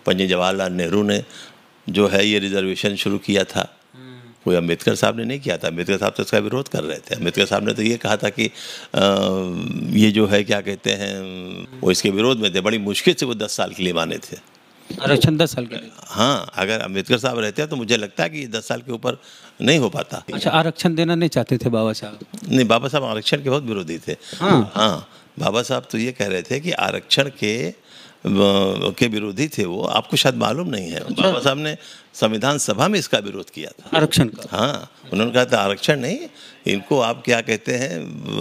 पंडित जवाहरलाल नेहरू ने जो है ये रिजर्वेशन शुरू किया था, कोई अम्बेडकर साहब ने नहीं किया था। अम्बेडकर साहब तो इसका विरोध कर रहे थे। अम्बेडकर साहब ने तो ये कहा था कि ये जो है क्या कहते हैं, वो इसके विरोध में थे। बड़ी मुश्किल से वो 10 साल के लिए माने थे आरक्षण, 10 साल के लिए। हाँ, अगर अम्बेडकर साहब रहते तो मुझे लगता है कि 10 साल के ऊपर नहीं हो पाता। अच्छा, आरक्षण देना नहीं चाहते थे बाबा साहब? नहीं, बाबा साहब आरक्षण के बहुत विरोधी थे। हाँ, बाबा साहब तो ये कह रहे थे कि आरक्षण के विरोधी थे वो, आपको शायद मालूम नहीं है। अच्छा। बाबा साहब ने संविधान सभा में इसका विरोध किया था, आरक्षण का। हाँ, उन्होंने कहा था आरक्षण नहीं, इनको आप क्या कहते हैं,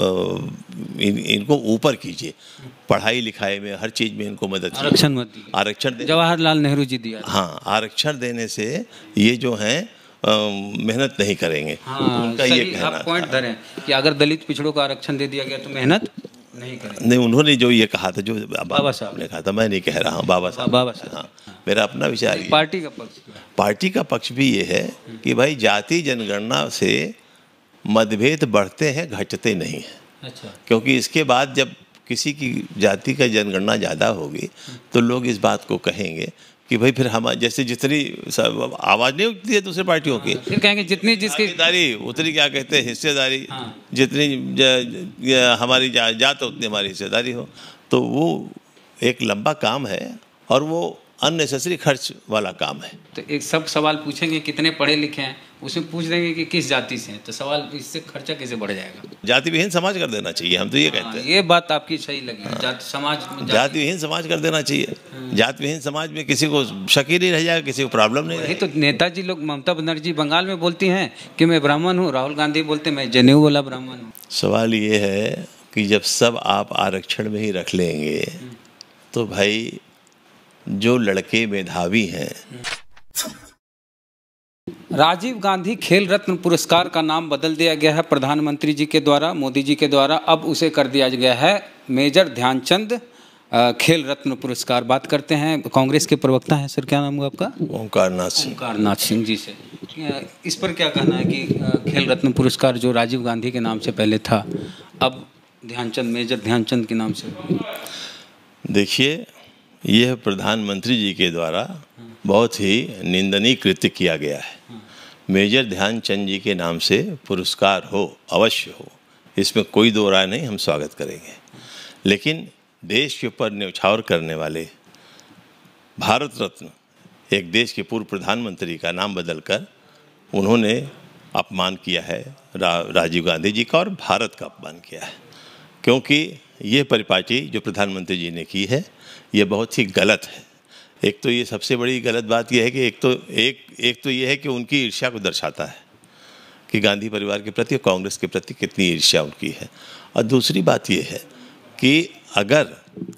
इनको ऊपर कीजिए, पढ़ाई लिखाई में हर चीज में इनको मदद कीजिए, आरक्षण मत दीजिए। आरक्षण जवाहरलाल नेहरू जी दिया। हाँ, आरक्षण देने से ये जो है मेहनत नहीं करेंगे। हाँ, उनका ये कहना आप पॉइंट धरें कि अगर दलित पिछड़ों को आरक्षण दे दिया गया तो मेहनत नहीं करेंगे। नहीं, उन्होंने जो ये कहा था, जो बाबा साहब ने कहा था, मैं नहीं कह रहा हूँ, बाबा साहब। हाँ, मेरा अपना विचार है। पार्टी का पक्ष भी ये है कि भाई जाति जनगणना से मतभेद बढ़ते हैं, घटते नहीं हैं। अच्छा। क्योंकि इसके बाद जब किसी की जाति का जनगणना ज़्यादा होगी तो लोग इस बात को कहेंगे कि भाई फिर हम जैसे जितनी आवाज़ नहीं उठती है दूसरे पार्टियों की, फिर कहेंगे जितनी जिसकी हिस्सेदारी उतनी, क्या कहते हैं, हिस्सेदारी। हाँ। जितनी हमारी जात उतनी हमारी हिस्सेदारी हो। तो वो एक लंबा काम है और वो अननेसेसरी खर्च वाला काम है। तो एक सब सवाल पूछेंगे कितने पढ़े लिखे हैं, उसमें पूछ देंगे कि किस जाति से हैं, तो सवाल इससे खर्चा कैसे बढ़ जाएगा? जाति विहीन समाज कर देना चाहिए, हम तो ये कहते हैं। ये बात आपकी सही लगी। हाँ। जाति विहीन समाज कर देना चाहिए। जाति विहीन समाज में किसी को शक ही नहीं रह जाएगा, किसी को प्रॉब्लम नहीं रहेगी। तो नेताजी लोग, ममता बनर्जी बंगाल में बोलती हैं कि मैं ब्राह्मण हूँ, राहुल गांधी बोलते मैं जनेऊ वाला ब्राह्मण हूँ। सवाल ये है कि जब सब आप आरक्षण में ही रख लेंगे तो भाई जो लड़के मेधावी हैं। राजीव गांधी खेल रत्न पुरस्कार का नाम बदल दिया गया है प्रधानमंत्री जी के द्वारा, मोदी जी के द्वारा। अब उसे कर दिया गया है मेजर ध्यानचंद खेल रत्न पुरस्कार। बात करते हैं कांग्रेस के प्रवक्ता हैं, सर क्या नाम हुआ आपका? ओंकारनाथ सिंह जी से। इस पर क्या कहना है कि खेल रत्न पुरस्कार जो राजीव गांधी के नाम से पहले था, अब ध्यानचंद, मेजर ध्यानचंद के नाम से? देखिए, यह प्रधानमंत्री जी के द्वारा बहुत ही निंदनीय कृत्य किया गया है। मेजर ध्यानचंद जी के नाम से पुरस्कार हो, अवश्य हो, इसमें कोई दो राय नहीं, हम स्वागत करेंगे। लेकिन देश के ऊपर न्यौछावर करने वाले भारत रत्न, एक देश के पूर्व प्रधानमंत्री का नाम बदलकर उन्होंने अपमान किया है, राजीव गांधी जी का और भारत का अपमान किया है। क्योंकि ये परिपाटी जो प्रधानमंत्री जी ने की है ये बहुत ही गलत है। एक तो ये सबसे बड़ी गलत बात यह है कि एक तो ये है कि उनकी ईर्ष्या को दर्शाता है कि गांधी परिवार के प्रति और कांग्रेस के प्रति कितनी ईर्ष्या उनकी है। और दूसरी बात ये है कि अगर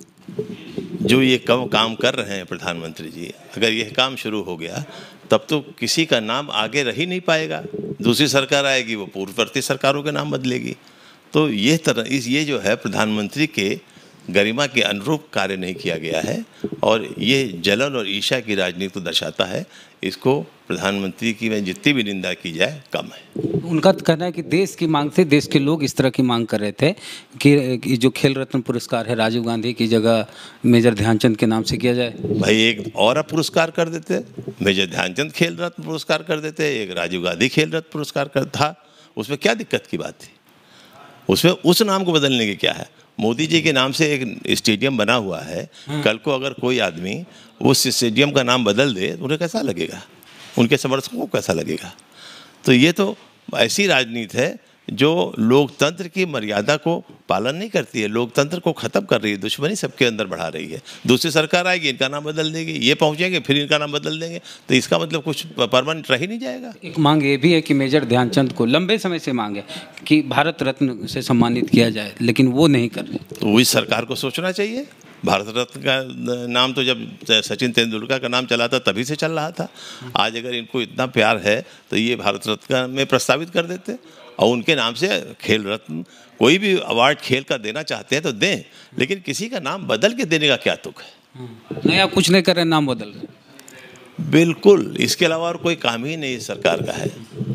जो ये काम कर रहे हैं प्रधानमंत्री जी, अगर यह काम शुरू हो गया तब तो किसी का नाम आगे रह ही नहीं पाएगा। दूसरी सरकार आएगी, वो पूर्ववर्ती सरकारों के नाम बदलेगी। तो ये जो है प्रधानमंत्री के गरिमा के अनुरूप कार्य नहीं किया गया है और ये जलन और ईर्ष्या की राजनीति को दर्शाता है। इसको प्रधानमंत्री की में जितनी भी निंदा की जाए कम है। उनका कहना है कि देश की मांग थी, देश के लोग इस तरह की मांग कर रहे थे कि जो खेल रत्न पुरस्कार है राजीव गांधी की जगह मेजर ध्यानचंद के नाम से किया जाए। भाई एक और पुरस्कार कर देते, मेजर ध्यानचंद खेल रत्न पुरस्कार कर देते, एक राजीव गांधी खेल रत्न पुरस्कार था, उसमें क्या दिक्कत की बात थी? उसमें उस नाम को बदलने की क्या है? मोदी जी के नाम से एक स्टेडियम बना हुआ है, कल को अगर कोई आदमी उस स्टेडियम का नाम बदल दे तो उन्हें कैसा लगेगा, उनके समर्थकों को कैसा लगेगा? तो ये तो ऐसी राजनीति है जो लोकतंत्र की मर्यादा को पालन नहीं करती है, लोकतंत्र को ख़त्म कर रही है, दुश्मनी सबके अंदर बढ़ा रही है। दूसरी सरकार आएगी, इनका नाम बदल देगी, ये पहुंचेंगे फिर इनका नाम बदल देंगे, तो इसका मतलब कुछ परमानेंट रह ही नहीं जाएगा। एक मांग ये भी है कि मेजर ध्यानचंद को लंबे समय से मांग है कि भारत रत्न से सम्मानित किया जाए, लेकिन वो नहीं कर रहे। तो इस सरकार को सोचना चाहिए। भारत रत्न का नाम तो जब सचिन तेंदुलकर का नाम चला था तभी से चल रहा था। आज अगर इनको इतना प्यार है तो ये भारत रत्न में प्रस्तावित कर देते और उनके नाम से खेल रत्न, कोई भी अवार्ड खेल का देना चाहते हैं तो दें, लेकिन किसी का नाम बदल के देने का क्या तुक है? नहीं, आप कुछ नहीं कर रहे, नाम बदल रहे। बिल्कुल, इसके अलावा और कोई काम ही नहीं सरकार का है।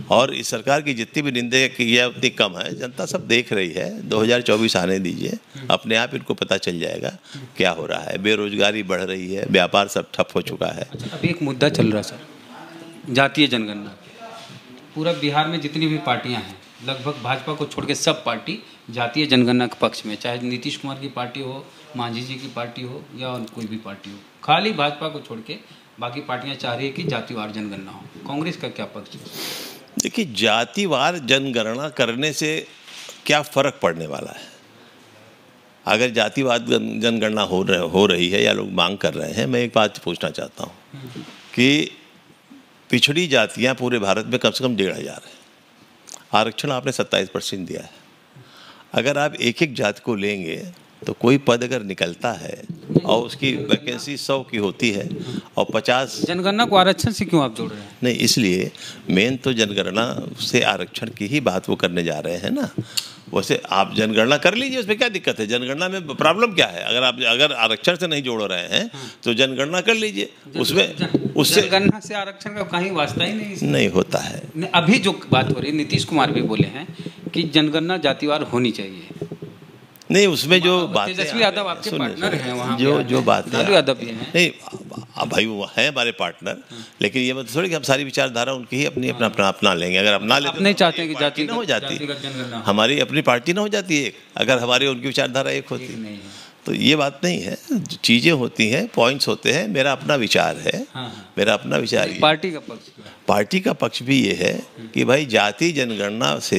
और इस सरकार की जितनी भी निंदा की है उतनी कम है। जनता सब देख रही है, 2024 आने दीजिए, अपने आप इनको पता चल जाएगा क्या हो रहा है। बेरोजगारी बढ़ रही है, व्यापार सब ठप हो चुका है। अभी एक मुद्दा चल रहा है सर, जातीय जनगणना। पूरा बिहार में जितनी भी पार्टियां हैं, लगभग भाजपा को छोड़ के सब पार्टी जातीय जनगणना के पक्ष में, चाहे नीतीश कुमार की पार्टी हो, मांझी जी की पार्टी हो या और कोई भी पार्टी हो। खाली भाजपा को छोड़ के बाकी पार्टियां चाह रही है कि जातिवार जनगणना हो। कांग्रेस का क्या पक्ष है? देखिए, जातिवार जनगणना करने से क्या फ़र्क पड़ने वाला है? अगर जातिवाद जनगणना हो रही है या लोग मांग कर रहे हैं, मैं एक बात पूछना चाहता हूँ कि पिछड़ी जातियाँ पूरे भारत में कम से कम 1,500 है। आरक्षण आपने 27% दिया है। अगर आप एक एक जाति को लेंगे तो कोई पद अगर निकलता है और उसकी वैकेंसी 100 की होती है और 50 जनगणना को आरक्षण से क्यों आप जोड़ रहे हैं? नहीं, इसलिए मेन तो जनगणना से आरक्षण की ही बात वो करने जा रहे हैं ना। वैसे आप जनगणना कर लीजिए, उसमें क्या दिक्कत है? जनगणना में प्रॉब्लम क्या है? अगर आरक्षण से नहीं जोड़ रहे हैं तो जनगणना कर लीजिए। उसमें उससे जनगणना से आरक्षण का कहीं वास्ता ही नहीं होता है। अभी जो बात हो रही है, नीतीश कुमार भी बोले हैं कि जनगणना जातिवार होनी चाहिए। नहीं, उसमें जो बात तेजस्वी यादव आपके पार्टनर हैं वहाँ, जो बात लालू यादव भी हैं। नहीं भाई, वो हैं हमारे पार्टनर, लेकिन ये मतलब थोड़ी कि हम सारी विचारधारा उनकी ही अपना लेंगे। अगर अपना लेते नहीं चाहते हैं कि जाति ना हो जाती, हमारी अपनी पार्टी ना हो जाती है अगर हमारी उनकी विचारधारा एक होती। तो ये बात नहीं है, चीज़ें होती हैं, पॉइंट्स होते हैं। मेरा अपना विचार है, मेरा अपना विचार है। पार्टी का पक्ष भी ये है कि भाई जाति जनगणना से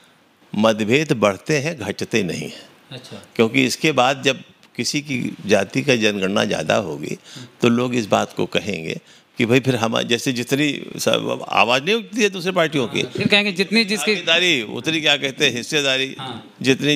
मतभेद बढ़ते हैं, घटते नहीं हैं। अच्छा। क्योंकि इसके बाद जब किसी की जाति का जनगणना ज़्यादा होगी तो लोग इस बात को कहेंगे कि भाई फिर हम जैसे जितनी आवाज़ नहीं उठती है दूसरे पार्टियों की, फिर कहेंगे जितनी जिसकी हिस्सेदारी उतनी, क्या कहते हैं, हिस्सेदारी, जितनी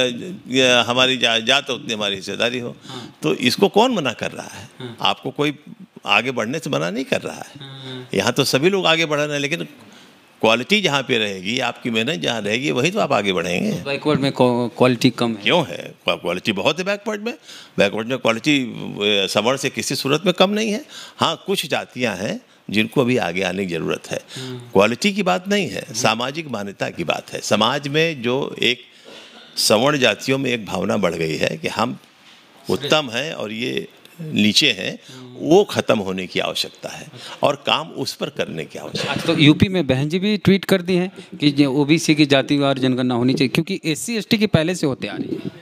हमारी जात उतनी हमारी हिस्सेदारी हो। तो इसको कौन मना कर रहा है? आपको कोई आगे बढ़ने से मना नहीं कर रहा है। यहाँ तो सभी लोग आगे बढ़ रहे हैं, लेकिन क्वालिटी जहाँ पे रहेगी, आपकी मेहनत जहाँ रहेगी, वहीं तो आप आगे बढ़ेंगे। बैकवर्ड में क्वालिटी कम है। क्यों है? क्वालिटी बहुत है बैकवर्ड में क्वालिटी सवर्ण से किसी सूरत में कम नहीं है। हाँ, कुछ जातियाँ हैं जिनको अभी आगे आने की ज़रूरत है। क्वालिटी की बात नहीं है, सामाजिक मान्यता की बात है। समाज में जो एक सवर्ण जातियों में एक भावना बढ़ गई है कि हम उत्तम हैं और ये नीचे हैं, वो खत्म होने की आवश्यकता है और काम उस पर करने की आवश्यकता है। तो यूपी में बहन जी भी ट्वीट कर दी हैं कि ओबीसी की जातिवार जनगणना होनी चाहिए, क्योंकि एससी एसटी की पहले से होते आ रही है।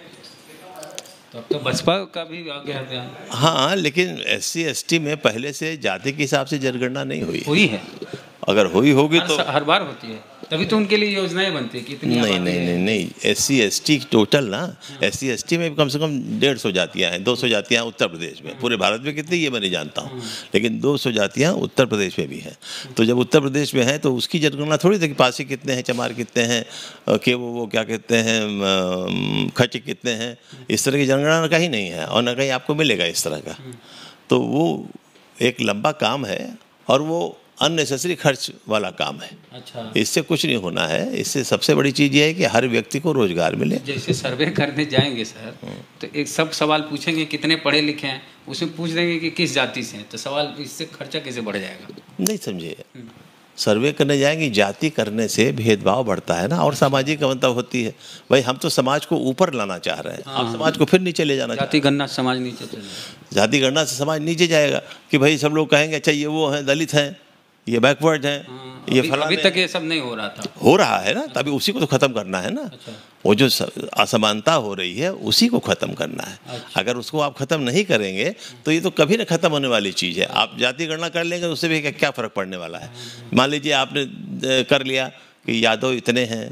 तो अब तो बसपा का भी आ गया बयान। हाँ, लेकिन एससी एसटी में पहले से जाति के हिसाब से जनगणना नहीं हुई है। अगर हुई होगी तो हर बार होती है, तभी तो उनके लिए योजनाएं बनती है कि इतनी नहीं एससी एसटी टोटल ना, एससी एसटी में कम से कम 150 जातियाँ हैं, 200 जातियाँ उत्तर प्रदेश में। पूरे भारत में कितनी ये मैं नहीं जानता हूँ, लेकिन 200 जातियाँ उत्तर प्रदेश में भी हैं। तो जब उत्तर प्रदेश में हैं तो उसकी जनगणना थोड़ी थी कि पासी कितने हैं, चमार कितने हैं, कि वो क्या कहते हैं, खच कितने हैं, इस तरह की जनगणना कहीं नहीं है और न कहीं आपको मिलेगा इस तरह का। तो वो एक लंबा काम है और वो अननेसेसरी खर्च वाला काम है। अच्छा। इससे कुछ नहीं होना है। इससे सबसे बड़ी चीज़ ये है कि हर व्यक्ति को रोजगार मिले। जैसे सर्वे करने जाएंगे सर, तो एक सब सवाल पूछेंगे कितने पढ़े लिखे हैं, उसमें पूछ देंगे कि किस जाति से हैं, तो सवाल इससे खर्चा कैसे बढ़ जाएगा? नहीं समझे, सर्वे करने जाएंगे, जाति करने से भेदभाव बढ़ता है ना और सामाजिक अवनता होती है। भाई हम तो समाज को ऊपर लाना चाह रहे हैं, आप समाज को फिर नीचे ले जाना। जाति गणना से समाज नीचे चले जाएगा। जाति गणना से समाज नीचे जाएगा कि भाई सब लोग कहेंगे अच्छा ये वो हैं, दलित हैं, ये बैकवर्ड हैं, ये फलाना। अभी तक ये सब नहीं हो रहा था, हो रहा है ना, तभी उसी को तो ख़त्म करना है ना। अच्छा। वो जो असमानता हो रही है उसी को ख़त्म करना है। अच्छा। अगर उसको आप ख़त्म नहीं करेंगे तो ये तो कभी ना ख़त्म होने वाली चीज़ है। आप जाति गणना कर लेंगे उससे भी क्या फ़र्क पड़ने वाला है? मान लीजिए आपने कर लिया कि यादव इतने हैं,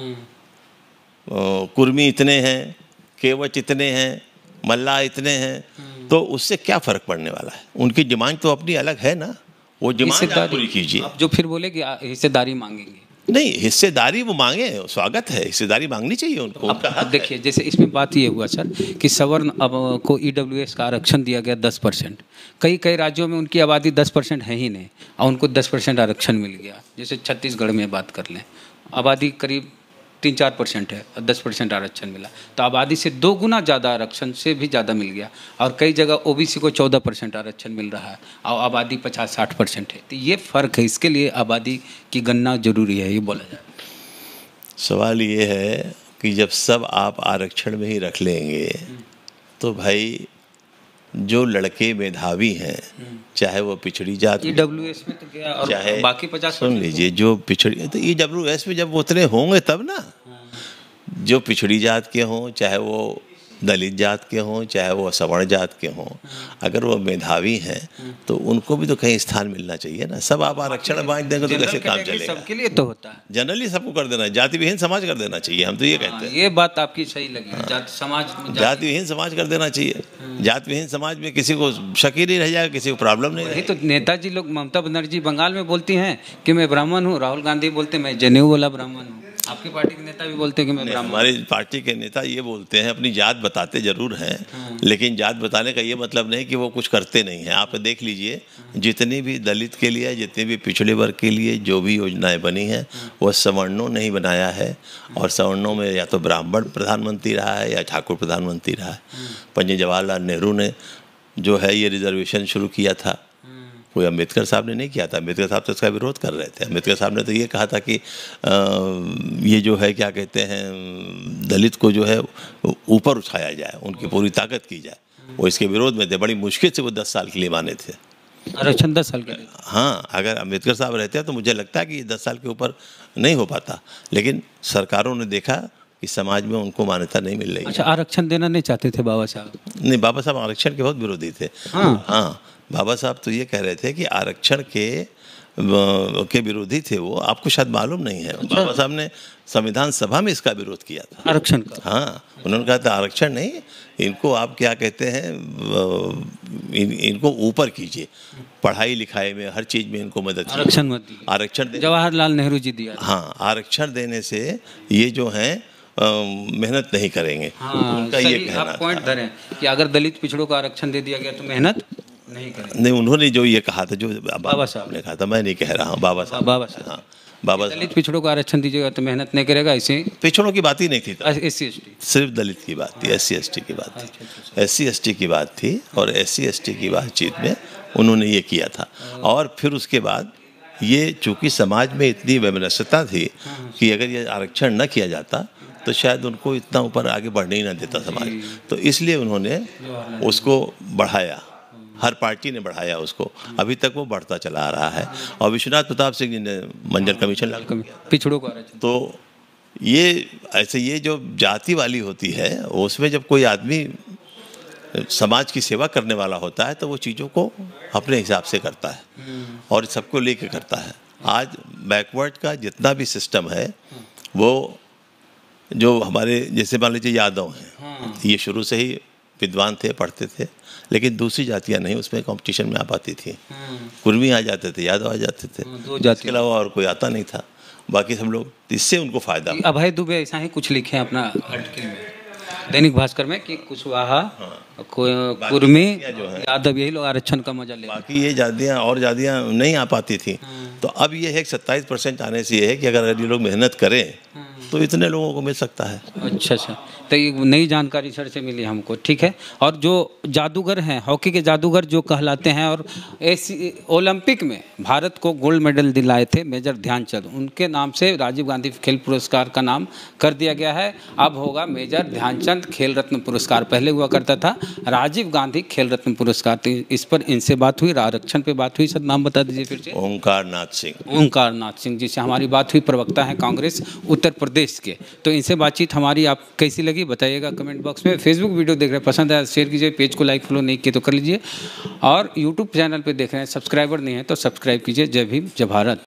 कुर्मी इतने हैं, केवट इतने हैं, मल्ला इतने हैं, तो उससे क्या फ़र्क पड़ने वाला है? उनकी डिमांड तो अपनी अलग है ना, वो डिमांड आप पूरी कीजिए। जो फिर बोले कि हिस्सेदारी मांगेंगे, नहीं हिस्सेदारी वो मांगे, स्वागत है, हिस्सेदारी मांगनी चाहिए उनको। अब देखिए, जैसे इसमें बात ये हुआ सर कि सवर्ण अब को ईडब्ल्यूएस का आरक्षण दिया गया 10%। कई राज्यों में उनकी आबादी 10% है ही नहीं और उनको 10% आरक्षण मिल गया। जैसे छत्तीसगढ़ में बात कर लें, आबादी करीब 3-4% है और 10% आरक्षण मिला, तो आबादी से 2 गुना ज़्यादा आरक्षण से भी ज़्यादा मिल गया। और कई जगह ओबीसी को 14% आरक्षण मिल रहा है और आबादी 50-60% है। तो ये फ़र्क है, इसके लिए आबादी की गणना जरूरी है, ये बोला जाए। सवाल ये है कि जब सब आप आरक्षण में ही रख लेंगे तो भाई जो लड़के मेधावी हैं, चाहे वो पिछड़ी जात ईडब्ल्यूएस में तो गया और चाहे बाकी 50 सुन लीजिए, जो पिछड़ी तो ईडब्ल्यूएस में जब उतने होंगे तब ना, जो पिछड़ी जात के हों, चाहे वो दलित जात के हों, चाहे वो सवर्ण जात के हों, अगर वो मेधावी हैं तो उनको भी तो कहीं स्थान मिलना चाहिए ना। सब आप आरक्षण बांट देंगे तो कैसे काम चलेगा? सबके लिए तो होता है, जनरली सबको कर देना, जाति विहीन समाज कर देना चाहिए, हम तो ये कहते हैं। ये बात आपकी सही लगी। जाति विहीन समाज कर देना चाहिए। जाति विहीन समाज में किसी को शक ही नहीं रह जाएगा, किसी को प्रॉब्लम नहीं रहेगी। तो नेताजी लोग, ममता बनर्जी बंगाल में बोलती हैं कि मैं ब्राह्मण हूँ, राहुल गांधी बोलते हैं मैं जनेऊ वाला ब्राह्मण हूँ, आपकी पार्टी के नेता भी बोलते हैं कि मैं ब्राह्मण। हमारी पार्टी के नेता ये बोलते हैं, अपनी जात बताते जरूर हैं, लेकिन जात बताने का ये मतलब नहीं कि वो कुछ करते नहीं हैं। आप देख लीजिए, जितनी भी दलित के लिए, जितने भी पिछड़े वर्ग के लिए जो भी योजनाएं बनी हैं वो सवर्णों ने ही बनाया है। और सवर्णों में या तो ब्राह्मण प्रधानमंत्री रहा है या ठाकुर प्रधानमंत्री रहा है। पंडित जवाहरलाल नेहरू ने जो है ये रिजर्वेशन शुरू किया था, कोई अम्बेडकर साहब ने नहीं किया था। अम्बेडकर साहब तो इसका विरोध कर रहे थे। अम्बेडकर साहब ने तो ये कहा था कि ये जो है क्या कहते हैं, दलित को जो है ऊपर उठाया जाए, उनकी पूरी ताकत की जाए। वो इसके विरोध में थे, बड़ी मुश्किल से वो 10 साल के लिए माने थे आरक्षण। 10 साल के लिए, हाँ, अगर अम्बेडकर साहब रहते तो मुझे लगता है कि ये 10 साल के ऊपर नहीं हो पाता, लेकिन सरकारों ने देखा कि समाज में उनको मान्यता नहीं मिल रही। अच्छा, आरक्षण देना नहीं चाहते थे बाबा साहब? नहीं, बाबा साहब आरक्षण के बहुत विरोधी थे। हाँ, बाबा साहब तो ये कह रहे थे कि आरक्षण के विरोधी थे वो, आपको शायद मालूम नहीं है। अच्छा। बाबा साहब ने संविधान सभा में इसका विरोध किया था, आरक्षण का। हाँ, उन्होंने कहा था आरक्षण नहीं, इनको आप क्या कहते हैं, इनको ऊपर कीजिए, पढ़ाई लिखाई में हर चीज़ में इनको मदद कीजिए। आरक्षण मत दीजिए। आरक्षण जवाहरलाल नेहरू जी दिया। हाँ, आरक्षण देने से ये जो हैं मेहनत नहीं करेंगे। हाँ, उनका ये कहना आप पॉइंट धरें कि अगर दलित पिछड़ों को आरक्षण दे दिया गया तो मेहनत नहीं करेंगे। नहीं, उन्होंने जो ये कहा था, जो बाबा साहब ने कहा था, मैं नहीं कह रहा हूँ, बाबा साहब। हाँ, बाबा दलित पिछड़ों को आरक्षण दीजिएगा तो मेहनत नहीं करेगा, ऐसे पिछड़ों की बात ही नहीं थी, SC ST, सिर्फ दलित की बात थी, SC ST की बात थी, SC ST की बात थी। और SC ST की बातचीत में उन्होंने ये किया था। और फिर उसके बाद ये चूँकि समाज में इतनी वैमनस्यता थी कि अगर ये आरक्षण न किया जाता तो शायद उनको इतना ऊपर आगे बढ़ने ही ना देता समाज, तो इसलिए उन्होंने उसको बढ़ाया। हर पार्टी ने बढ़ाया उसको, अभी तक वो बढ़ता चला आ रहा है। और विश्वनाथ प्रताप सिंह जी ने मंजर कमीशन लागू किया पिछड़ों को आरक्षण। तो ये ऐसे, ये जो जाति वाली होती है, उसमें जब कोई आदमी समाज की सेवा करने वाला होता है तो वो चीज़ों को अपने हिसाब से करता है और सबको लेके करता है। आज बैकवर्ड का जितना भी सिस्टम है, वो जो हमारे जैसे मान लीजिए यादव हैं, ये शुरू से ही विद्वान थे, पढ़ते थे, लेकिन दूसरी जातियां नहीं उसमें कंपटीशन में आ पाती थी। कुर्मी आ जाते थे, यादव आ जाते थे, दो जाति इसके अलावा और कोई आता नहीं था। बाकी सब लोग, इससे उनको फायदा। अभय दुबे ऐसा ही कुछ लिखे हैं अपना आर्टिकल में दैनिक भास्कर में कि कुशवाहा, कुर्मी, यादव, यही लोग आरक्षण का मजा ले। बाकी ये जातियाँ और जातियाँ नहीं आ पाती थी। तो अब ये है कि 27% आने से ये है कि अगर ये लोग मेहनत करें तो इतने लोगों को मिल सकता है। अच्छा, तो ये नई जानकारी सर से मिली हमको, ठीक है। और जो जादूगर हैं, हॉकी के जादूगर जो कहलाते हैं, और ओलंपिक में भारत को गोल्ड मेडल दिलाए थे मेजर ध्यानचंद, उनके नाम से राजीव गांधी खेल पुरस्कार का नाम कर दिया गया है। अब होगा मेजर ध्यानचंद खेल रत्न पुरस्कार, पहले हुआ करता था राजीव गांधी खेल रत्न पुरस्कार। तो इस पर इनसे बात हुई, आरक्षण पे बात हुई। सर नाम बता दीजिए फिर से। ओंकार नाथ सिंह। ओंकार नाथ सिंह जी से हमारी बात हुई, प्रवक्ता हैं कांग्रेस उत्तर प्रदेश के। तो इनसे बातचीत हमारी आप कैसी लगी बताइएगा कमेंट बॉक्स में। फेसबुक वीडियो देख रहे हैं, पसंद आया शेयर कीजिए, पेज को लाइक फॉलो नहीं किए तो कर लीजिए, और यूट्यूब चैनल पे देख रहे हैं, सब्सक्राइबर नहीं है तो सब्सक्राइब कीजिए। जय भीम, जय भारत।